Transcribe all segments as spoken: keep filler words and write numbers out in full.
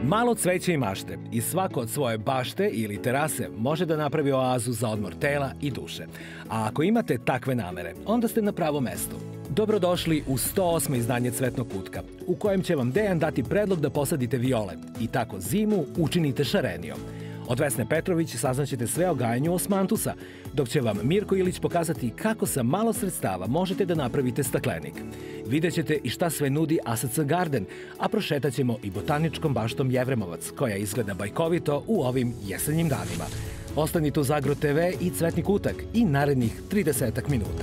Malo cveće i mašte i svako od svoje bašte ili terase može da napravi oazu za odmor tela i duše. A ako imate takve namere, onda ste na pravom mestu. Dobrodošli u sto osmo izdanje Cvetnog kutka, u kojem će vam Dejan dati predlog da posadite viole i tako zimu učinite šarenijom. Od Vesne Petrović saznaćete sve o gajanju osmantusa, dok će vam Mirko Ilić pokazati kako sa malo sredstava možete da napravite staklenik. Vidjet ćete i šta sve nudi A S C Garden, a prošetaćemo i botaničkom baštom Jevremovac, koja izgleda bajkovito u ovim jesenjim danima. Ostanite uz Agro te ve i Cvetni kutak i narednih tridesetak minuta.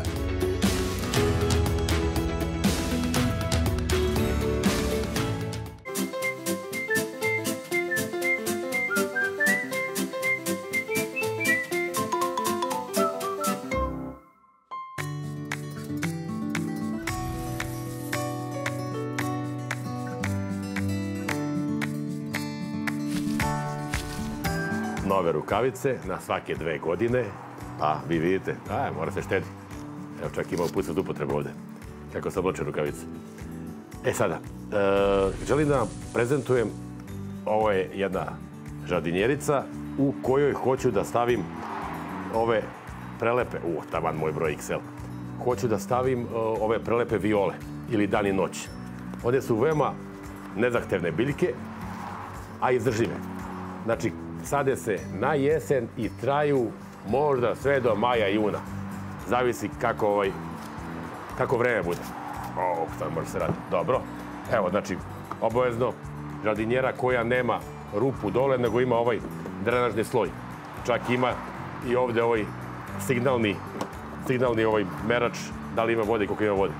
Nove rukavice na svake dve godine, a vi vidite, a mora se štedi. Evo čak ima uputstvo upotrebu ovde, kako se oblače rukavice. E sada, želim da vam prezentujem, ovo je jedna žardinjerica u kojoj hoću da stavim ove prelepe, u, taman moj broj iks el, hoću da stavim ove prelepe viole ili dan i noć. One su veoma nezahtevne biljke, a izdržive. Znači, sade se na jesen i traju možda sve do maja, juna. Zavisi kako, ovaj, kako vreme bude. O, sad može se raditi. Dobro. Evo, znači, obavezno žardinjera koja nema rupu dole, nego ima ovaj drenažni sloj. Čak ima i ovde ovaj signalni, signalni ovaj merač da li ima vode i koliko ima vode.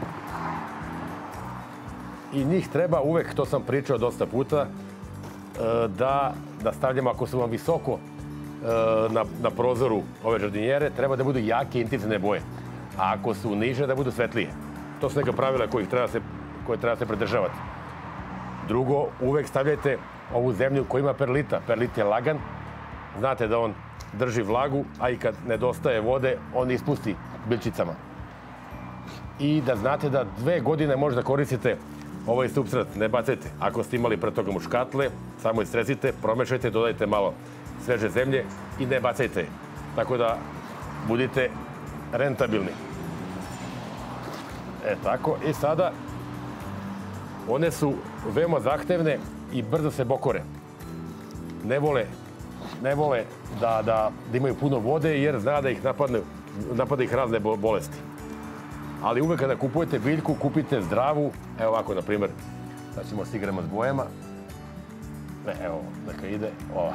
I njih treba uvek, to sam pričao dosta puta, da, da stavljamo, ako su vam visoko na, na prozoru ove žardinjere, treba da budu jake, intenzivne boje. A ako su niže, da budu svetlije. To su neka pravila kojih treba se, koje treba se pridržavati. Drugo, uvek stavljajte ovu zemlju koja ima perlita. Perlit je lagan. Znate da on drži vlagu, a i kad nedostaje vode, on ispusti biljčicama. I da znate da dve godine možda koristite ovaj supstrat, ne bacajte. Ako ste imali pre toga muškatle, samo istresite, promešajte, dodajte malo sveže zemlje i ne bacajte. Tako da budite rentabilni. E tako, i sada one su veoma zahtevne i brzo se bokore. Ne vole, ne vole da, da, da imaju puno vode jer zna da ih napadne, napada ih razne bolesti. Ali uvek kada kupujete biljku, kupite zdravu. Evo ovako, na primjer, sad ćemo se igramo s bojama. Ne, evo, neka ide ova.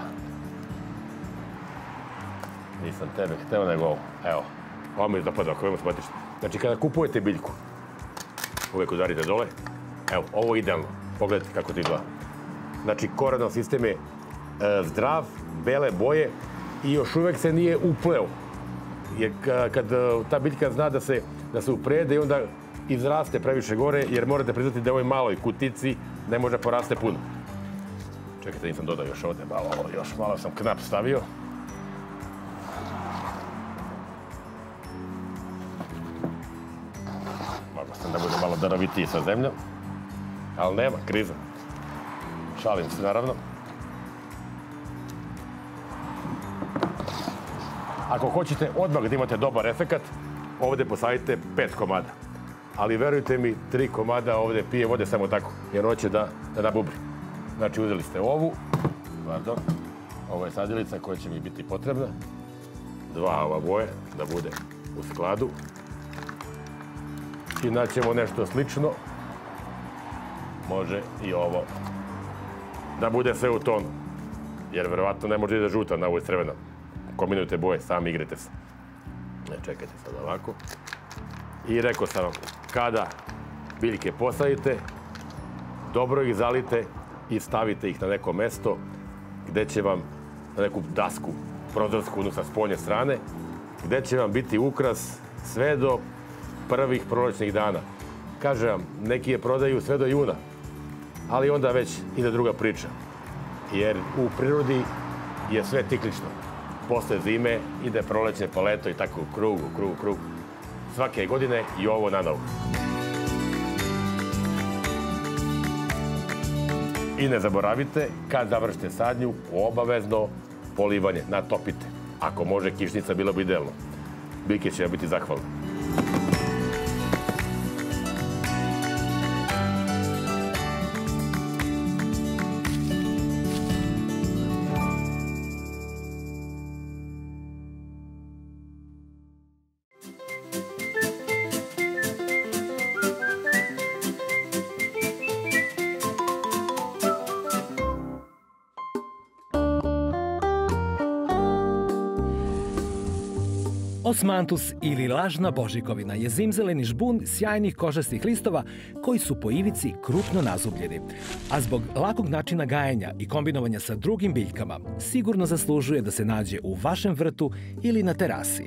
Nisam tebe hteo, nego ovo. Evo, ovo mi je zapadao, ako imamo simpatično. Znači, kada kupujete biljku, uvek udarite dole. Evo, ovo je idealno. Pogledajte kako to izgleda. Znači, korenan sistem je zdrav, bele boje i još uvek se nije upleo. Jer kad ta biljka zna da se da se uprede i onda izraste previše gore, jer morate priznati da u ovoj maloj kutici ne može poraste puno. Čekajte, nisam dodao još ovde, malo, još malo sam knap stavio. Mogu sam da bude malo darovitiji sa zemljom, ali nema, kriza. Šalim se, naravno. Ako hoćete odmah da imate dobar efekat, ovde posadite pet komada. Ali verujte mi, tri komada ovde pije vode samo tako, jer hoće da, da nabubri. Znači, uzeli ste ovu, pardon, ovo je sadilica koja će mi biti potrebna. Dva ova boje, da bude u skladu. I naćemo nešto slično. Može i ovo da bude sve u tonu. Jer verovatno ne može da žuta na ovoj crvena. Kombinujte boje, sami igrate se. Ne, čekajte sad ovako. I rekao sam vam, kada biljke posadite, dobro ih zalite i stavite ih na neko mesto gde će vam, na neku dasku, prozorsku, sa spoljne strane, gde će vam biti ukras sve do prvih prolećnih dana. Kažem vam, neki je prodaju sve do juna, ali onda već ide druga priča. Jer u prirodi je sve ciklično. Posle zime ide proleće, pa leto i tako u krug, u krug, u krug. Svake godine i ovo na novo. I ne zaboravite, kad završite sadnju, obavezno polivanje, natopite. Ako može kišnica, bilo bi idealno. Biljke će biti zahvalne. Osmantus ili lažna božikovina je zimzeleni žbun sjajnih kožastih listova koji su po ivici krupno nazubljeni. A zbog lakog načina gajenja i kombinovanja sa drugim biljkama, sigurno zaslužuje da se nađe u vašem vrtu ili na terasi.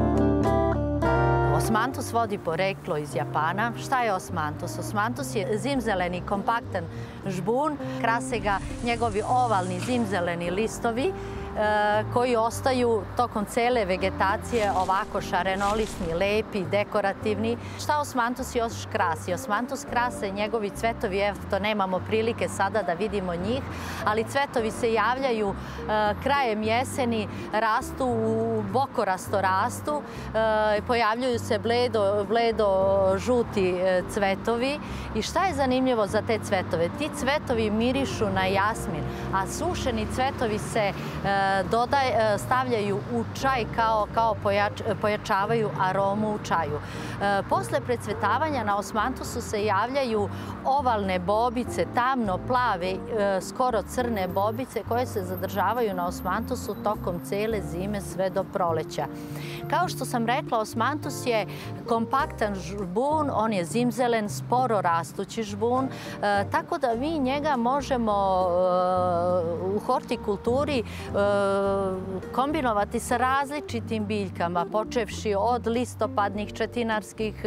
Osmantus vodi poreklo iz Japana. Šta je osmantus? Osmantus je zimzeleni kompaktan žbun. Krase ga njegovi ovalni zimzeleni listovi koji ostaju tokom cele vegetacije ovako šarenolisni, lepi, dekorativni. Šta osmantus još krasi? Osmantus krase njegovi cvetovi, evo to nemamo prilike sada da vidimo njih, ali cvetovi se javljaju krajem jeseni, rastu u bokorasto rastu, pojavljuju se bledo, bledo žuti cvetovi. I šta je zanimljivo za te cvetove? Ti cvetovi mirišu na jasmin, a sušeni cvetovi se Dodaj, stavljaju u čaj kao, kao pojač, pojačavaju aromu u čaju. Posle precvetavanja na osmantusu se javljaju ovalne bobice, tamno plave, skoro crne bobice koje se zadržavaju na osmantusu tokom cele zime sve do proleća. Kao što sam rekla, osmantus je kompaktan žbun, on je zimzelen, sporo rastući žbun, tako da mi njega možemo u hortikulturi kombinovati sa različitim biljkama, počevši od listopadnih četinarskih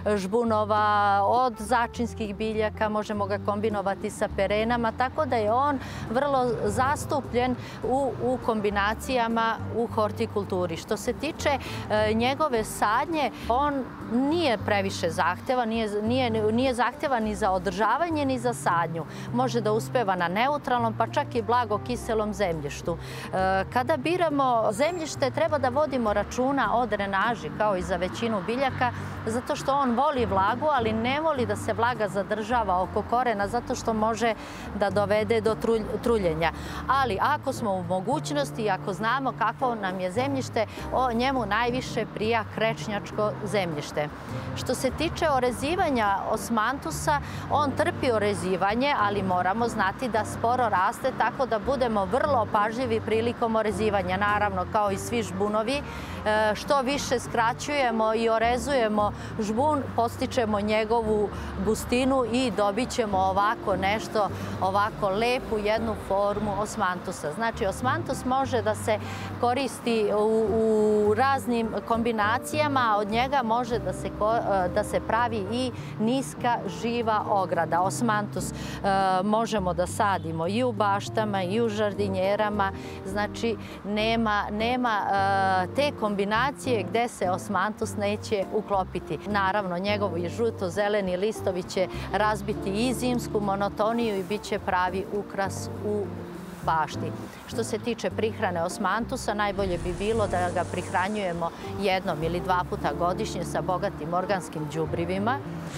žbunova, od začinskih biljaka, možemo ga kombinovati sa perenama, tako da je on vrlo zastupljen u, u kombinacijama u hortikulturi. Što se tiče e, njegove sadnje, on nije previše zahtevan, nije, nije, nije zahtevan ni za održavanje, ni za sadnju. Može da uspeva na neutralnom, pa čak i blago kiselom zemljištu. E, kada biramo zemljište, treba da vodimo računa o drenaži, kao i za većinu biljaka, zato što on voli vlagu, ali ne voli da se vlaga zadržava oko korena, zato što može da dovede do truljenja. Ali ako smo u mogućnosti i ako znamo kakvo nam je zemljište, o njemu najviše prija krečnjačko zemljište. Što se tiče orezivanja osmantusa, on trpi orezivanje, ali moramo znati da sporo raste, tako da budemo vrlo pažljivi prilikom orezivanja. Naravno, kao i svi žbunovi, što više skraćujemo i orezujemo žbun, postičemo njegovu gustinu i dobit ćemo ovako nešto, ovako lepu jednu formu osmantusa. Znači, osmantus može da se koristi u, u raznim kombinacijama, a od njega može da se, da se pravi i niska živa ograda. Osmantus e, možemo da sadimo i u baštama, i u žardinjerama, znači nema, nema e, te kombinacije gde se osmantus neće uklopiti. Naravno, njegovi žuto-zeleni listovi će razbiti i zimsku monotoniju i bit će pravi ukras u bašti. Što se tiče prihrane osmantusa, najbolje bi bilo da ga prihranjujemo jednom ili dva puta godišnje sa bogatim organskim đubrivima.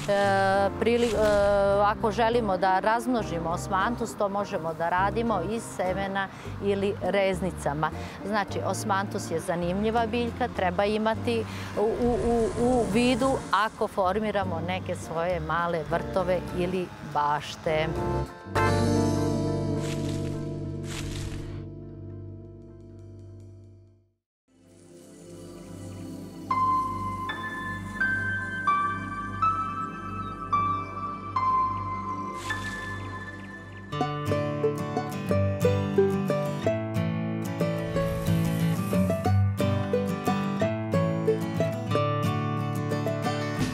E, prili, e, ako želimo da razmnožimo osmantus, to možemo da radimo iz semena ili reznicama. Znači, osmantus je zanimljiva biljka, treba imati u, u, u vidu ako formiramo neke svoje male vrtove ili bašte.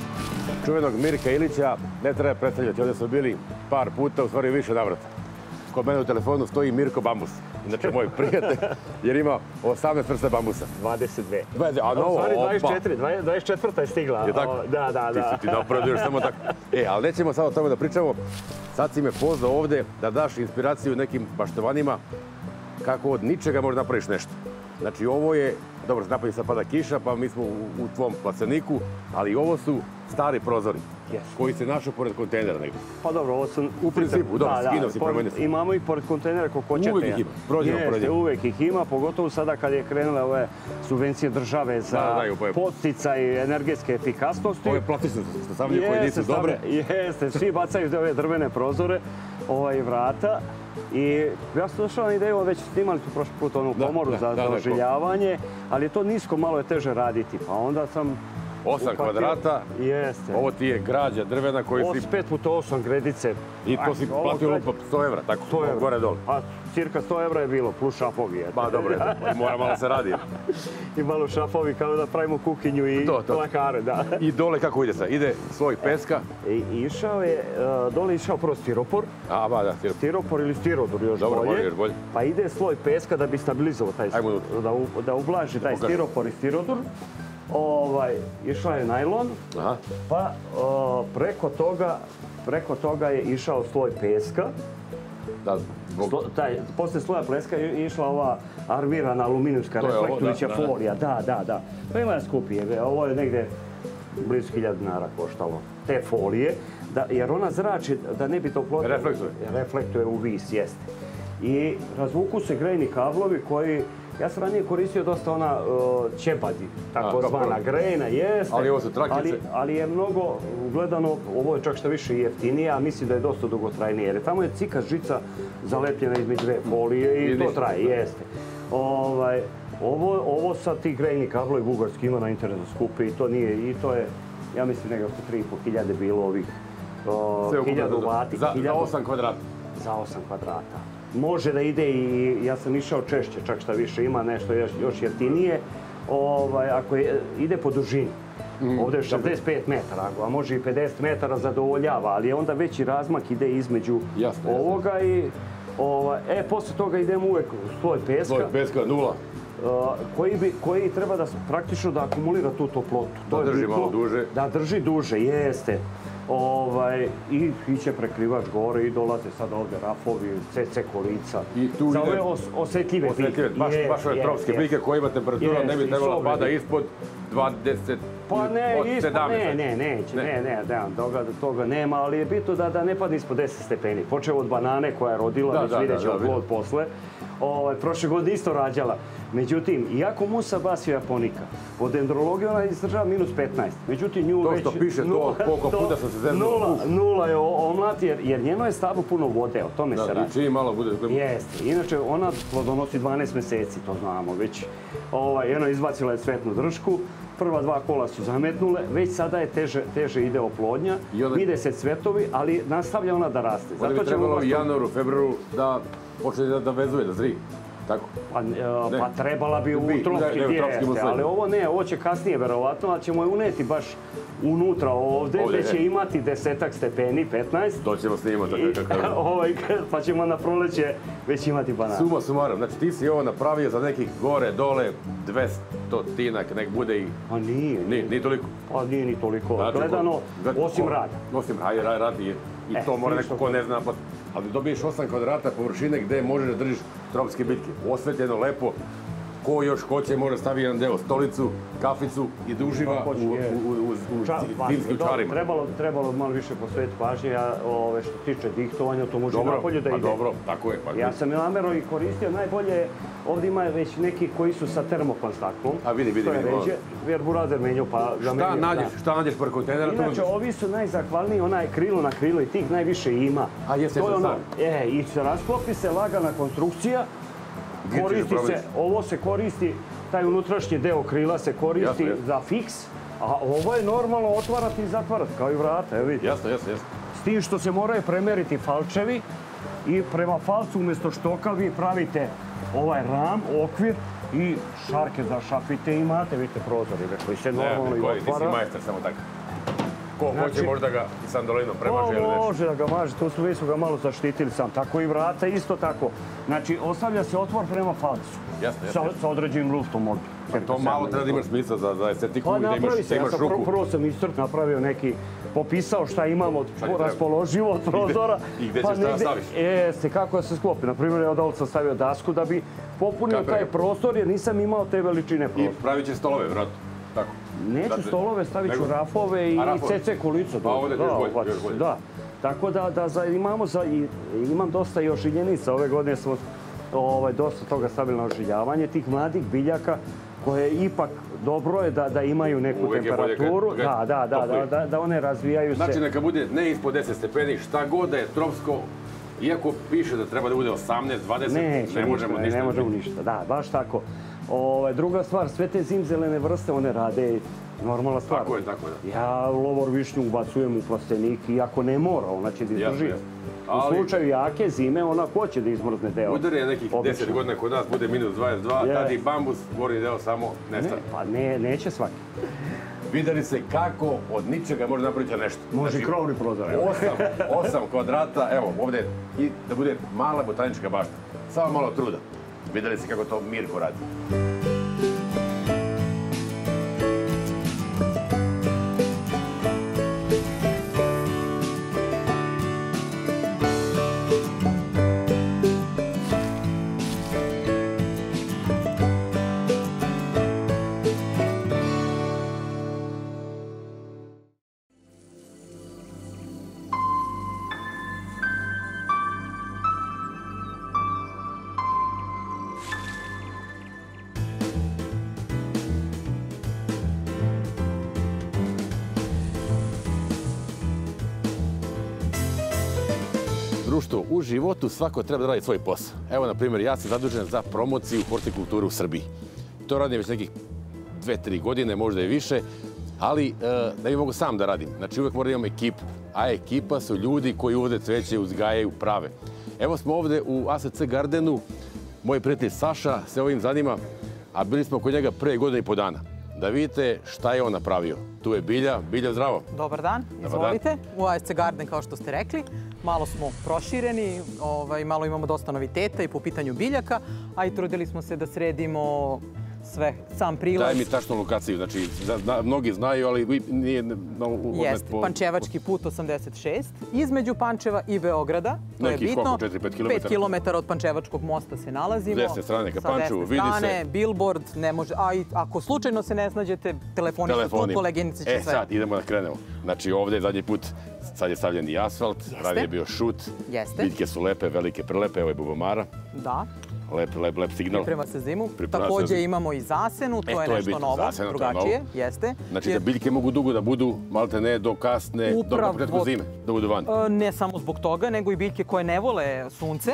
Čuvenog Mirka Ilića ne treba predstavljati. Ovdje smo bili par puta, u stvari više navrata. kod mene u telefonu stoji Mirko Bambus. Inače, moj prijatelj, jer ima osamnaest vrsta bambusa. dvadeset dve. A novo, opa. dvadeset četiri, dvadeset četvrta je stigla. Je tako? Da, da, da. Ti si ti napravio još samo tako. E, ali nećemo sad o tome da pričamo. Sad si me pozvao ovde da daš inspiraciju nekim baštovanima kako od ničega možeš napraviš nešto. Znači, ovo je, dobro, napolje sad pada kiša, pa mi smo u, u tvom placeniku, ali ovo su stari prozori koji se našao pored kontejnera negdje. Pa dobro, ovo su... U principu, dobro, skinuo si promenio sam. Imamo ih pored kontejnera kako hoćete. Uvijek ih ima, prođemo pored njih. Uvijek ih ima, pogotovo sada kad je krenule ove subvencije države za podsticaj energetske efikasnosti. Ovo je plastično što stavljaju koje nisu dobre. Jeste, svi bacaju ove drvene prozore i vrata. I ja sam došao na ideju, već snimali su prošli put onu komoru za ožiljavanje, ali to nisko malo je teže raditi, pa onda sam... Osam kvadrata, jeste. Ovo ti je građa drvena koji si... pet puta osam gredice. I to si platio lupa sto evra, tako? sto evra. Gore dole. Pa cirka sto evra je bilo, plus šapovi. Pa dobro, mora malo se radi. I malo šapovi kao da pravimo kuhinju i plakare, da. I dole kako ide sad? Ide sloj peska? Išao je, dole išao prvo stiropor. A, ba, da, stiropor. Stiropor ili stirodur još bolje. Dobro, još bolje. Pa ide sloj peska da bi stabilizovao taj, da ublaži taj stiropor i stirodur. Išao je najlon, pa preko toga je išao sloj peska. Posle sloja peska je išla ova armirana aluminijska reflektujuća folija. Da, da, da. Pa ima je skupije. Ovo je negde blizu hiljadu dinara koštalo. Te folije, jer ona zrači da ne bi to plotilo. Reflektuje. Reflektuje u vis, jeste. I razvuku se grejni kablovi koji... Ja sam ranije koristio dosta ona ćebadi, takozvana grejna, jeste. Ali ovo su trakice. Ali je mnogo gledano, ovo je čak što više i jeftinije, a mislim da je dosta dugotrajnije. Jer tamo je cikas žica zalepljena između dve folije i to traje, jeste. Ovo sad ti grejni kablovi bugarski ima na internetu skupi i to nije, i to je, ja mislim, nekako tri i po hiljade bilo ovih hiljadu vati. Za osam kvadrata? Za osam kvadrata. Može da ide i ja sam išao češće, čak šta više ima nešto još jeftinije, ako ide po dužini. Ovdje je šezdeset pet metara, a može i pedeset metara zadovoljava, ali onda veći razmak ide između ovoga i... E, posle toga idemo uvek u sloj peska. Sloj peska, nula. Koji treba da praktično da akumulira tu toplotu. Da drži malo duže. Da drži duže, jeste. I iće prekrivač gore i dolaze sad ovdje rafovi, ce ce kolica. Za ove osjetljive biljke. Baš ove tropske biljke koje ima temperatura ne bi trebalo pada ispod dvadeset, pa ne, ne, ne, neće, ne, ne, toga nema, ali je bitno da ne padne ispod deset stepeni. Počeo od banane koja je rodila, već vidjet ćemo plod posle. Prošle godine isto rađala. Međutim, iako Musa basio japonika, od dendrologije ona izdržava minus petnaest. Međutim, nju već... To što piše, to koliko puta sam se zeznuo. Nula je omlat, jer njeno je stavu puno vode, o tome se radi. I čim malo bude... Jeste. Inače, ona plodonosi dvanaest meseci, to znamo već. Jedno izbacila je cvetnu dršku, prva dva kola su zametnule, već sada je teže ide oplodnja, vide se cvetovi, ali nastavlja ona da raste. Ona bi trebalo u januaru, februaru da počne da vezuje, da zri. Pa trebala bi u tropski dijete, ali ovo ne, ovo će kasnije verovatno, ali ćemo je uneti baš unutra ovde, gde će imati desetak stepeni, petnaest. To ćemo snimati, pa ćemo na proleće već imati banane. Suma sumarom, znači ti si ovo napravio za nekih gore, dole, dvesta tinak, nek bude i... Pa nije. Nije toliko? Pa nije ni toliko gledano, osim rada. Osim rada i to mora neko ko ne zna. Ali dobiješ osam kvadrata površine gde možeš da držiš tropske biljke. Osvetljeno, lepo. Ko još hoće može staviti jedan deo, stolicu, kaficu i da uživa u zimskim čarima. Trebalo malo više posvetiti pažnje, što tiče dihtovanja, to može napolje da ide. Pa dobro, tako je. Ja sam je namjerno i koristio, najbolje, ovdje ima već neki koji su sa termokontaktom. A vidi, vidi, vidi. Jer burazer menju pa ga menju. Šta nađeš pored kontejnera? Inače, ovi su najzahvalniji, onaj krilo na krilo i tih najviše ima. A jeste što sam? E, i se rasklopi se lagana konstrukcija. Ovo se koristi, taj unutrašnji deo krila se koristi za fiks, a ovo je normalno otvarati i zatvarati, kao i vrata, evo vidite. Jasno, jasno, jasno. S tim što se moraju premeriti falčevi i prema falcu umjesto štoka vi pravite ovaj ram, okvir i šarke za šapite imate, vidite prozori koji se normalno i otvara. Ti si majster, samo tako. Ko hoće možda ga i sandolinom premaže ili nešto? Može da ga maže, tu smo, mi smo ga malo zaštitili sam. Tako i vrata isto tako. Znači, ostavlja se otvor prema falcu. Jasno, jasno. Sa određenim luftom od... To malo treba da imaš smisla za estetiku i da imaš ruku. Prvo sam iscrt napravio neki, popisao šta imamo raspoloživo od prozora. I gde ćeš šta staviš? Jeste, kako da se sklopi. Naprimjer, ja od sam stavio dasku da bi popunio taj prostor jer nisam imao te veličine prostora. I pravit će stolove, vjerojatno. Tako. Neću stolove, stavit ću rafove i ce ce kolicu. A ovdje još bolje, još bolje. Da. Tako da imamo, imam dosta i ožiljenica. Ove godine smo dosta toga stavili na ožiljavanje tih mladih biljaka koje ipak dobro je da imaju neku temperaturu. Da, da, da, da one razvijaju se. Znači neka bude ne ispod deset stepeni, šta god da je tropsko, iako piše da treba da bude osamnaest dvadeset, ne možemo ništa. Ne možemo ništa, da, baš tako. Druga stvar, sve te zimzelene vrste, one rade normalna stvar. Tako je, tako je. Ja lovor višnju ubacujem u plastenik, iako ne mora, ona će da izdrži. U slučaju jake zime, ona hoće da izmrzne deo. Udar je nekih deset godina kod nas, bude minus dvadeset dva, tada i bambus, gornji deo samo nestane. Pa neće svaki. Videli se kako od ničega može napraviti nešto. Može i krovni prozor. Osam kvadrata, evo ovdje, i da bude mala botanička bašta. Samo malo truda. Videli se kako to Mirko radi. Društvo, u životu svako treba da radi svoj posao. Evo, na primjer, ja sam zadužen za promociju hortikulture u Srbiji. To radim već nekih dve, tri godine, možda i više, ali da bi mogu sam da radim. Znači, uvijek moram da imam ekipu, a ekipa su ljudi koji uvode cveće, uzgajaju, prave. Evo smo ovdje u A S C Gardenu, moj prijatelj Saša se ovim zanima, a bili smo kod njega pre godinu i po dana. Da vidite šta je on napravio. Tu je Bilja. Bilja, zdravo. Dobar dan, izvolite. U A S C Garden, kao što ste rekli. Malo smo prošireni, malo imamo dosta noviteta i po pitanju biljaka, a i trudili smo se da sredimo sve, sam prilaz. Daj mi tačnu lokaciju, znači mnogi znaju, ali nije... Jeste, Pančevački put osamdeset šest, između Pančeva i Beograda. To je bitno. četiri pet kilometara. pet kilometara od Pančevačkog mosta se nalazimo. S desne strane ka Pančevu, vidi se. Sa desne strane, billboard, ne može, a i ako slučajno se ne snađete, telefoni su tu, koleginice će sve. E sad, idemo da krenemo. Znači ovdje zadnji put, sad je stavljen i asfalt, ranije je bio šut. Jeste. Biljke su lepe, velike, prelepe, ovo je bubamara. Da. Lep, lep, lep signal. Priprema se zimu. Također imamo i zasenu, to je nešto novo, drugačije. Jeste. Znači da biljke mogu dugo da budu, malte ne, do kasne, do početka zime, da budu van. Ne samo zbog toga, nego i biljke koje ne vole sunce.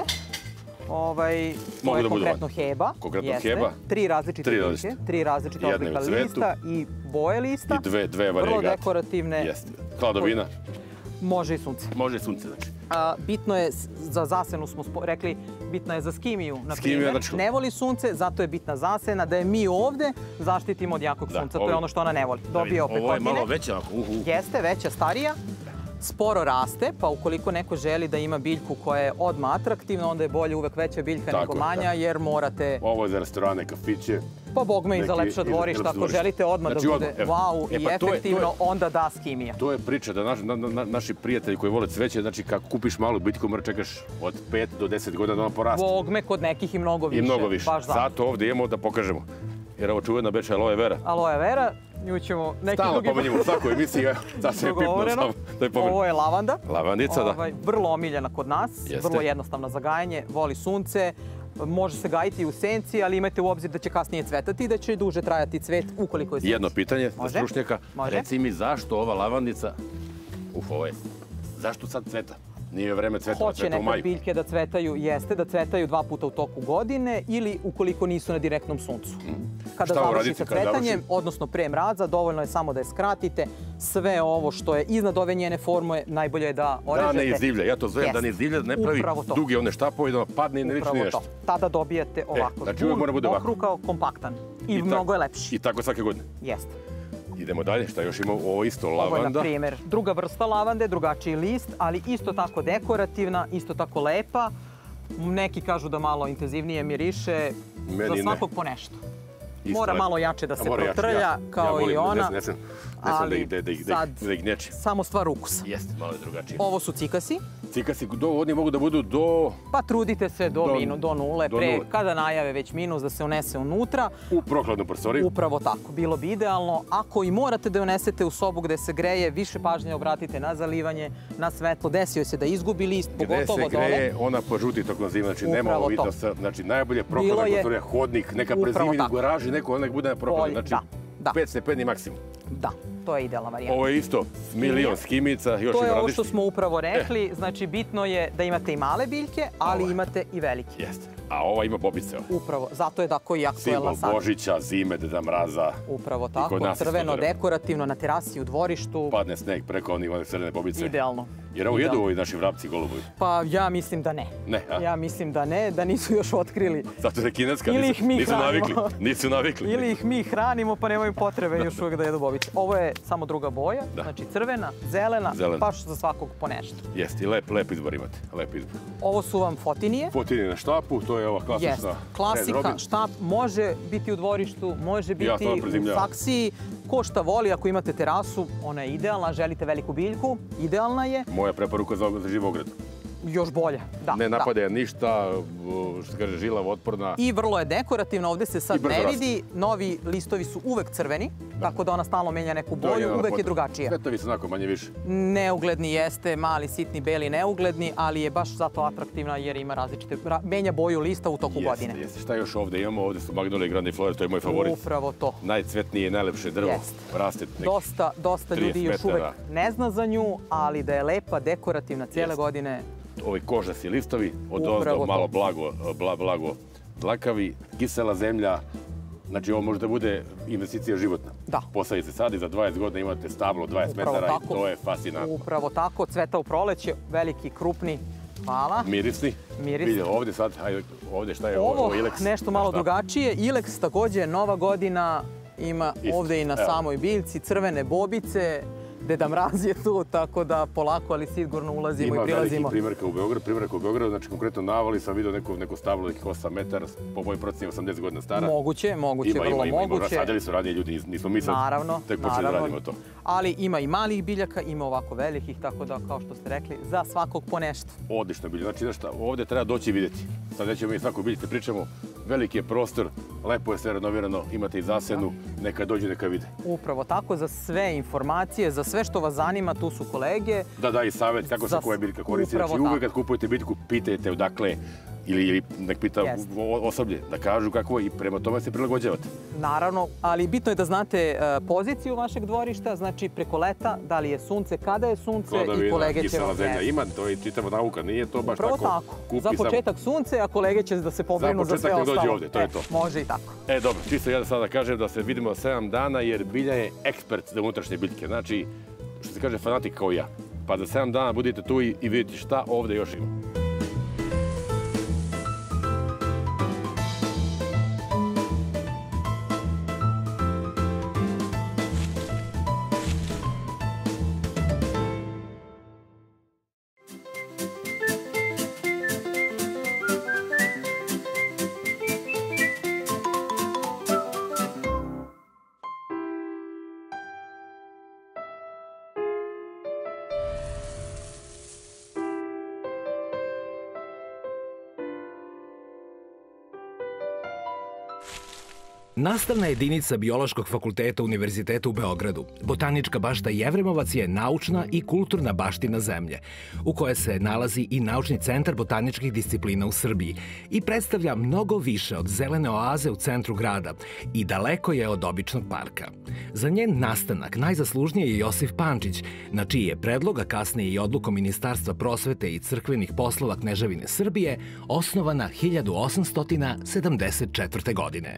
To je konkretno heba. Konkretno heba. Tri različite biljke, tri različite oblika lista i boje lista. I dve varijegate. Vrlo dekorativne. Jeste. Hladovina. Može i sunce. Može i sunce, znači. Bitno je, za zasenu smo rekli, bitna je za skimiju, na primjer. Ne voli sunce, zato je bitna zasena, da je mi ovdje zaštitimo od jakog sunca. To je ono što ona ne voli. Dobije opet godine. Ovo je malo veća. Jeste, veća, starija. Sporo raste, pa ukoliko neko želi da ima biljku koja je odmah atraktivna, onda je bolje uvek veća biljka nego manja, jer morate... Ovo je za restorane, kafiće. Pa bogme i za lepša dvorišta, ako želite odmah da bude wow i efektivno, onda da skimija. To je priča da naši prijatelji koji vole cveće, znači kako kupiš malu biljku, mora čekaš od pet do deset godina da ona poraste. Bogme kod nekih i mnogo više. I mnogo više. Zato ovdje imamo da pokažemo. Jer ovo čuvena beče aloe vera. Aloe vera, nju ćemo neki drugi... Stalno pomenjimo u svakoj emisiji, sad se je pitno samo da je pomenimo. Ovo je lavanda. Lavandica, da. Vrlo omiljena kod nas, vrlo jednostavna za gajanje, voli sunce. Može se gajiti u senci, ali imajte u obzir da će kasnije cvetati i da će duže trajati cvet ukoliko je sunce. Jedno pitanje za stručnjaka. Reci mi zašto ova lavandica, uf, ovo je, zašto sad cveta? Nije vreme cveta, hoće cveta u maju. Hoće neke biljke da cvetaju, jeste, da cvetaju dva puta u toku godine ili ukoliko nisu na direktnom suncu. Kada završi sa cvetanjem, odnosno pre mraza, dovoljno je samo da je skratite. Sve ovo što je iznad ove njene forme, najbolje je da orežete. Da ne izdivlja, ja to zovem da ne izdivlja, da ne pravi duge one štapove, da padne i ne liči nešto. Tada dobijete ovako zbun, okru kao kompaktan. I mnogo je lepši. I tako svake godine? Jeste. Idemo dalje, šta još imamo? Ovo isto lavanda. Ovo je, na primjer, druga vrsta lavande, drugačiji list, ali isto tako dekorativna, isto tako lepa. Neki kažu da malo intenzivnije miriše, za svakog po nešto. Mora malo jače da se protrlja, kao i ona, ali sad samo stvar ukusa. Jeste, malo je drugačije. Ovo su cikasi. Cikasi, oni mogu da budu do... Pa trudite se do nule, pre kada najave već minus da se unese unutra. U prokladnu prostoriju. Upravo tako, bilo bi idealno. Ako i morate da je unesete u sobu gde se greje, više pažnje obratite na zalivanje, na svetlo. Desio se da izgubi list, pogotovo dole. Gde se greje, ona požuti tokom zima, znači nema ovo vidno sa, znači najbolje prokladna prostorija, hodnik, neka prezimi u garaži, neko onak bude na prokladnu, znači pet stepeni maksimum. Da. To je idealna varijanta. Ovo je isto milion skimica, još ima različiti. To je ovo što smo upravo rekli, znači bitno je da imate i male biljke, ali imate i velike. Jeste, a ova ima bobice. Upravo, zato je tako i aktuelna sad. Simbol Božića, zime, Deda Mraza. Upravo tako, crveno, dekorativno, na terasi, u dvorištu. Padne sneg preko onih crvene bobice. Idealno. Jer ovo jedu ovi naši vrapci golubovi? Pa ja mislim da ne. Ne, a? Ja mislim da ne, da nisu još otkrili. Zato je kineska, nisu navikli. Nisu navikli. Ili ih mi hranimo pa nemaju potrebe još uvijek da jedu bobice. Ovo je samo druga boja, znači crvena, zelena, baš za svakog po nešto. Jeste, i lep, lep izbor imate, lep izbor. Ovo su vam fotinije. Fotinije na štapu, to je ova klasična. Jeste, klasika, štap može biti u dvorištu, može biti u saksiji. Ko šta voli, ako imate terasu, ona je idealna, želite veliku biljku, idealna je. Moja preporuka za živu ogradu. Još bolje, da. Ne napadaje ništa, što se kaže, žilavo, otporna. I vrlo je dekorativna, ovdje se sad ne vidi. Novi listovi su uvek crveni, tako da ona stalno menja neku boju, uvek je drugačija. Cvetovi su onako manje više. Neugledni jeste, mali, sitni, beli, neugledni, ali je baš zato atraktivna jer ima različite, menja boju lista u toku godine. Jeste, jeste. Šta još ovdje imamo? Ovdje su Magnolia grandiflora, to je moj favorit. Upravo to. Najcvetnije i najlepše drvo. Raste Dosta, dosta ljudi još uvek ne zna za nju, ali da je lepa, dekorativna cijele godine. Ovi kožasti listovi, od ozdo malo blago, blago dlakavi, kisela zemlja. Znači ovo može da bude investicija životna. Da. Posadite sad i za dvadeset godina imate stablo dvadeset metara i to je fascinantno. Upravo tako, cveta u proleće, veliki, krupni. Hvala. Mirisni. Mirisni. Ovdje sad, ovdje šta je ovo? Ovo nešto malo drugačije. Ilex također nova godina ima ovdje i na samoj biljci, crvene bobice. Deda Mraz je tu, tako da polako, ali sigurno ulazimo i prilazimo. Ima veliki primjerka u Beogradu, primjerka u Beogradu, znači konkretno navali sam vidio neko stablo nekih osam metara, po mojoj proceni osamdeset godina stara. Moguće, moguće, vrlo moguće. Sadjali su ranije ljudi, nismo mi sad tek počeli da radimo to. Ali ima i malih biljaka, ima ovako velikih, tako da, kao što ste rekli, za svakog po nešto. Odlično bilje, znači nešto, ovdje treba doći i vidjeti. Sad nećemo mi svaku biljke pričamo, veliki je prostor, lepo je sve renovirano, imate i zasenu, neka dođu, neka vide. Upravo tako, za sve informacije, za sve što vas zanima, tu su kolege. Da, da, i savjet kako se koja biljka koristi. Znači uvijek kad kupujete biljku, pitajte odakle ili nek pita osoblje da kažu kako i prema tome se prilagođavate. Naravno, ali bitno je da znate poziciju vašeg dvorišta, znači preko leta, da li je sunce, kada je sunce i kolege će vam zemlja ima, to je čitava nauka, nije to baš tako. Upravo tako, za početak sunce, a kolege će da se pobrinu za sve ostalo. Za početak ne dođe ovdje, to je to. Može i tako. E, dobro, čisto ja da sada kažem da se vidimo sedam dana jer bilja je ekspert za unutrašnje biljke, znači, što se kaže, fanatik kao ja. Pa za sedam dana budete tu i vidite šta ovdje još ima. Nastavna jedinica Biološkog fakulteta Univerziteta u Beogradu, Botanička bašta Jevremovac je naučna i kulturna baština zemlje, u kojoj se nalazi i Naučni centar botaničkih disciplina u Srbiji i predstavlja mnogo više od zelene oaze u centru grada i daleko je od običnog parka. Za njen nastanak najzaslužniji je Josif Pančić, na čiji je predlog, a kasnije i odlukom Ministarstva prosvete i crkvenih poslova Kneževine Srbije, osnovana hiljadu osamsto sedamdeset četvrte. godine.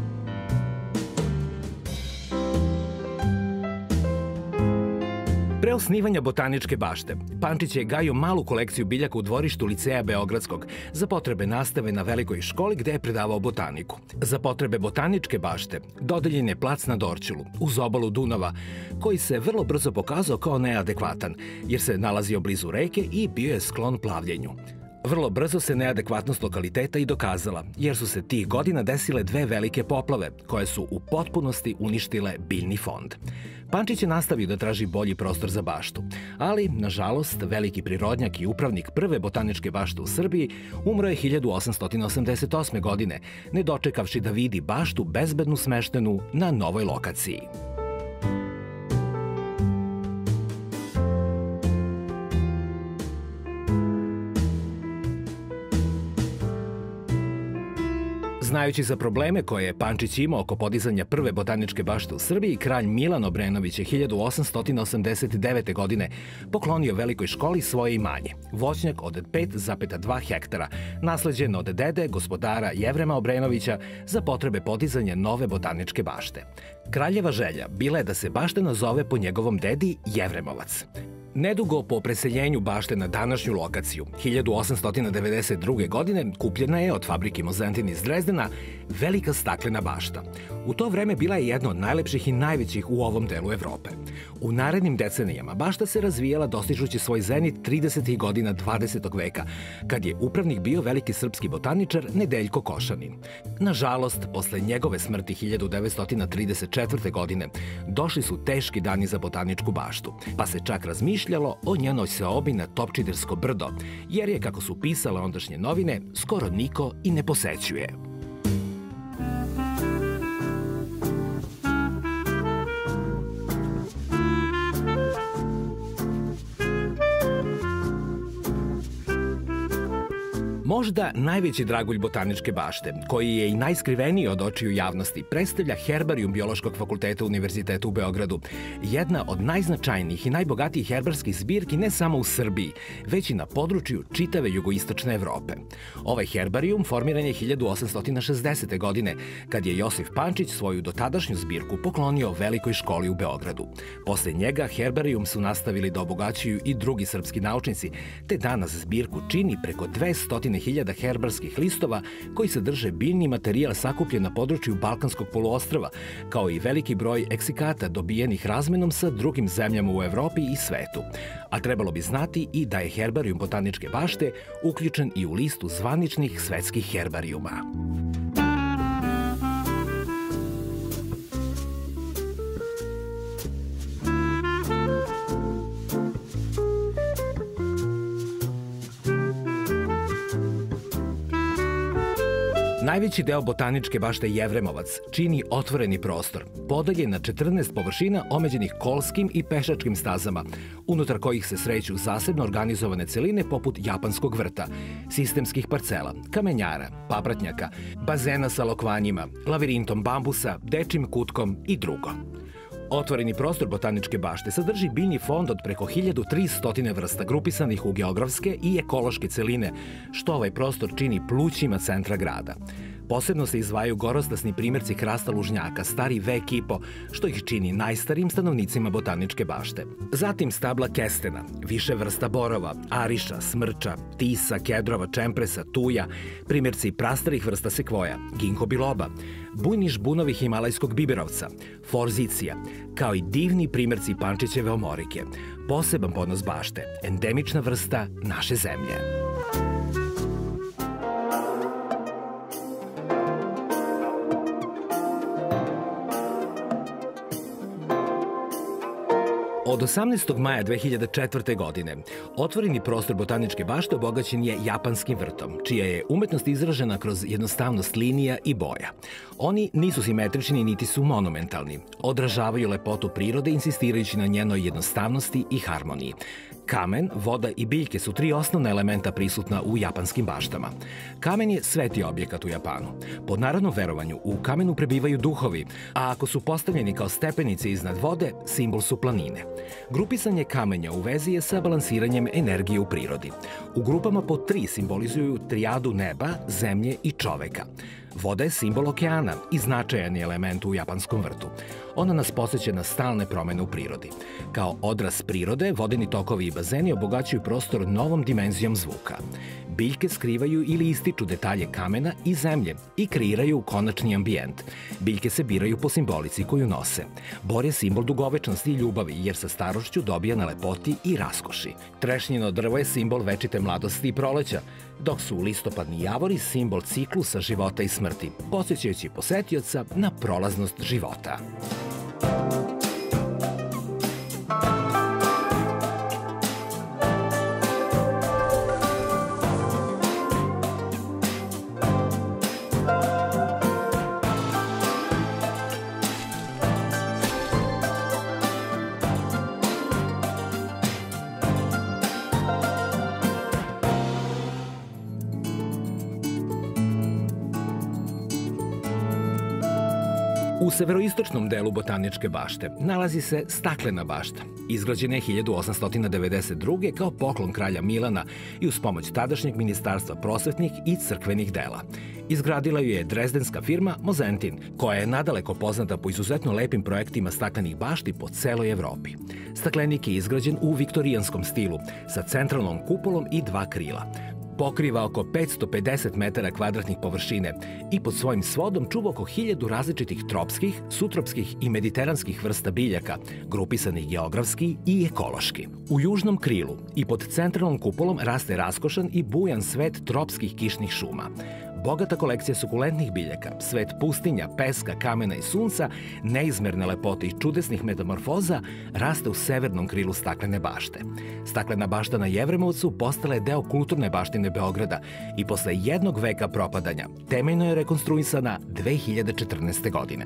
Pre Pre osnivanja botaničke bašte, Pančić je gajio malu kolekciju biljaka u dvorištu Liceja Beogradskog za potrebe nastave na velikoj školi gde je predavao botaniku. Za potrebe botaničke bašte dodeljen je plac na Dorćolu, uz obalu Dunava, koji se vrlo brzo pokazao kao neadekvatan, jer se nalazio blizu reke i bio je sklon plavljenju. Vrlo brzo se neadekvatnost lokaliteta i dokazala, jer su se tih godina desile dve velike poplave, koje su u potpunosti uništile biljni fond. Pančić je nastavio da traži bolji prostor za baštu, ali, nažalost, veliki prirodnjak i upravnik prve botaničke bašte u Srbiji umro je hiljadu osamsto osamdeset osme. godine, ne dočekavši da vidi baštu bezbednu smeštenu na novoj lokaciji. Znajući za probleme koje je Pančić imao oko podizanja prve botaničke bašte u Srbiji, kralj Milan Obrenović je hiljadu osamsto osamdeset devete. godine poklonio velikoj školi svoje imanje, voćnjak od pet zarez dva hektara, nasleđen od dede, gospodara Jevrema Obrenovića, za potrebe podizanja nove botaničke bašte. Kraljeva želja bila je da se bašta nazove po njegovom dedi Jevremovac. Nedugo po preseljenju bašte na današnju lokaciju, hiljadu osamsto devedeset druge. godine kupljena je od fabrike Mozantin iz Drezdena velika staklena bašta. U to vreme bila je jedna od najlepših i najvećih u ovom delu Evrope. U narednim decenijama bašta se razvijala dostižući svoj zenit tridesetih godina dvadesetog veka, kad je upravnik bio veliki srpski botaničar Nedeljko Košanin. Nažalost, posle njegove smrti hiljadu devetsto trideset četvrte. godine došli su teški dani za botaničku baštu, pa se čak razmišljalo o njenoj seobi na Topčidersko brdo, jer je, kako su pisale ondašnje novine, skoro niko i ne posećuje. Možda najveći dragulj botaničke bašte, koji je i najskriveniji od očiju javnosti, predstavlja herbarijum Biološkog fakulteta Univerziteta u Beogradu, jedna od najznačajnijih i najbogatijih herbarskih zbirki ne samo u Srbiji, već i na području čitave jugoistočne Evrope. Ovaj herbarijum formiran je hiljadu osamsto šezdesete. godine, kad je Josif Pančić svoju dotadašnju zbirku poklonio Velikoj školi u Beogradu. Posle njega herbarijum su nastavili da obogaćuju i drugi srpski naučnici, te danas zbirku čini preko dvesta hiljada herbarskih listova koji sadrže biljni materijal sakupljen na području Balkanskog poluostrva, kao i veliki broj eksikata dobijenih razmenom sa drugim zemljama u Evropi i svetu. A trebalo bi znati i da je herbarijum botaničke bašte uključen i u listu zvaničnih svetskih herbarijuma. Najveći deo botaničke bašte Jevremovac čini otvoreni prostor, podeljen na četrnaest površina omeđenih kolskim i pešačkim stazama, unutar kojih se sreću zasebno organizovane celine poput japanskog vrta, sistemskih parcela, kamenjara, papratnjaka, bazena sa lokvanjima, lavirintom bambusa, dečim kutkom i drugo. Otvoreni prostor botaničke bašte sadrži biljni fond od preko hiljadu tristo vrsta grupisanih u geografske i ekološke celine, što ovaj prostor čini plućima centra grada. Posebno se izdvajaju gorostasni primjerci hrasta lužnjaka, stari vek i po, što ih čini najstarijim stanovnicima botaničke bašte. Zatim stabla kestena, više vrsta borova, ariša, smrča, tisa, kedrova, čempresa, tuja, primjerci prastarih vrsta sekvoja, ginko biloba, bujni žbunovi himalajskog biberovca, forzicija, kao i divni primjerci Pančićeve omorike. Poseban ponos bašte, endemična vrsta naše zemlje. Od osamnaestog maja dve hiljade četvrte. godine otvoreni prostor botaničke bašte obogaćen je japanskim vrtom, čija je umetnost izražena kroz jednostavnost linija i boja. Oni nisu simetrični niti su monumentalni. Odražavaju lepotu prirode insistirajući na njenoj jednostavnosti i harmoniji. Kamen, voda i biljke su tri osnovna elementa prisutna u japanskim baštama. Kamen je sveti objekat u Japanu. Po narodnom verovanju, u kamenu prebivaju duhovi, a ako su postavljeni kao stepenice iznad vode, simbol su planine. Grupisanje kamenja u vezi je sa balansiranjem energije u prirodi. U grupama po tri simbolizuju trijadu neba, zemlje i čoveka. Voda je simbol okeana i značajan je element u japanskom vrtu. Ona nas podsjeća na stalne promene u prirodi. Kao odraz prirode, vodeni tokovi i bazeni obogaćuju prostor novom dimenzijom zvuka. Biljke skrivaju ili ističu detalje kamena i zemlje i kreiraju konačni ambijent. Biljke se biraju po simbolici koju nose. Bor je simbol dugovečnosti i ljubavi, jer sa starošću dobija na lepoti i raskoši. Trešnjino drvo je simbol večite mladosti i proleća, dok su listopadni javori simbol ciklusa života i smrti, podsjećajući posetioca na prolaznost života. U severoistočnom delu Botaničke bašte nalazi se Staklena bašta. Izgrađena je hiljadu osamsto devedeset druge. kao poklon kralja Milana i uz pomoć tadašnjeg ministarstva prosvetnih i crkvenih dela. Izgradila ju je drezdenska firma Mozentin, koja je nadaleko poznata po izuzetno lepim projektima staklenih bašti po celoj Evropi. Staklenik je izgrađen u viktorijanskom stilu, sa centralnom kupolom i dva krila. Pokriva oko petsto pedeset metara kvadratnih površine i pod svojim svodom čuva oko hiljadu različitih tropskih, sutropskih i mediteranskih vrsta biljaka, grupisanih geografski i ekološki. U južnom krilu i pod centralnom kupolom raste raskošan i bujan svet tropskih kišnih šuma. Bogata kolekcija sukulentnih biljaka, svet pustinja, peska, kamena i sunca, neizmerne lepote i čudesnih metamorfoza raste u severnom krilu Staklene bašte. Staklena bašta na Jevremovcu postala je deo kulturne baštine Beograda i posle jednog veka propadanja temeljno je rekonstruisana dve hiljade četrnaeste. godine.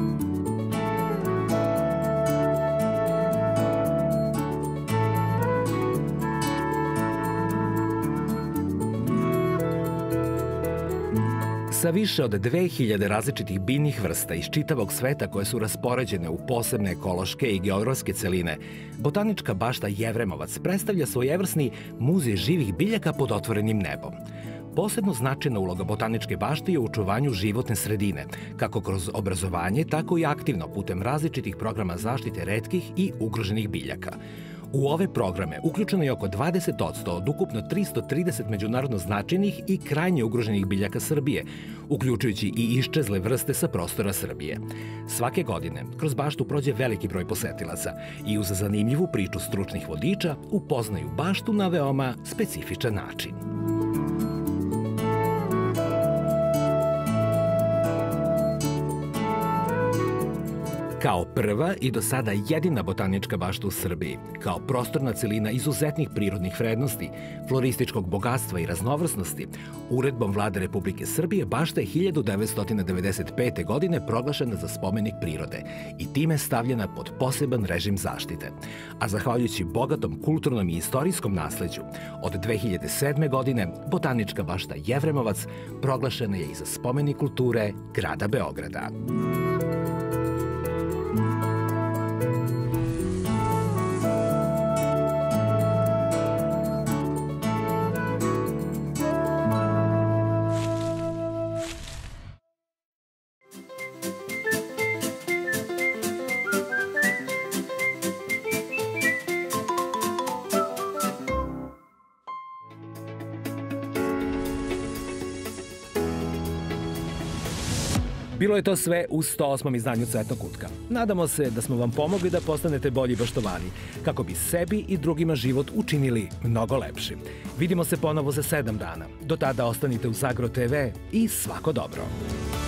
Sa više od dve hiljade različitih biljnih vrsta iz čitavog sveta koje su raspoređene u posebne ekološke i geografske celine, Botanička bašta Jevremovac predstavlja svojevrsni muzej živih biljaka pod otvorenim nebom. Posebno značajna uloga Botaničke bašte je u očuvanju životne sredine, kako kroz obrazovanje, tako i aktivno putem različitih programa zaštite retkih i ugroženih biljaka. U ove programe uključeno je oko dvadeset posto od ukupno tristo trideset međunarodno značajnih i krajnje ugroženih biljaka Srbije, uključujući i iščezle vrste sa prostora Srbije. Svake godine kroz baštu prođe veliki broj posetilaca i uz zanimljivu priču stručnih vodiča upoznaju baštu na veoma specifičan način. Kao prva i do sada jedina botanička bašta u Srbiji, kao prostorna celina izuzetnih prirodnih vrednosti, florističkog bogatstva i raznovrsnosti, uredbom Vlade Republike Srbije bašta je hiljadu devetsto devedeset pete. godine proglašena za spomenik prirode i time stavljena pod poseban režim zaštite. A zahvaljujući bogatom kulturnom i istorijskom nasleđu, od dve hiljade sedme. godine Botanička bašta Jevremovac proglašena je i za spomenik kulture grada Beograda. Bilo je to sve u sto osmom izdanju Cvetnog kutka. Nadamo se da smo vam pomogli da postanete bolji baštovani, kako bi sebi i drugima život učinili mnogo lepšim. Vidimo se ponovo za sedam dana. Do tada ostanite u Zagro te ve i svako dobro.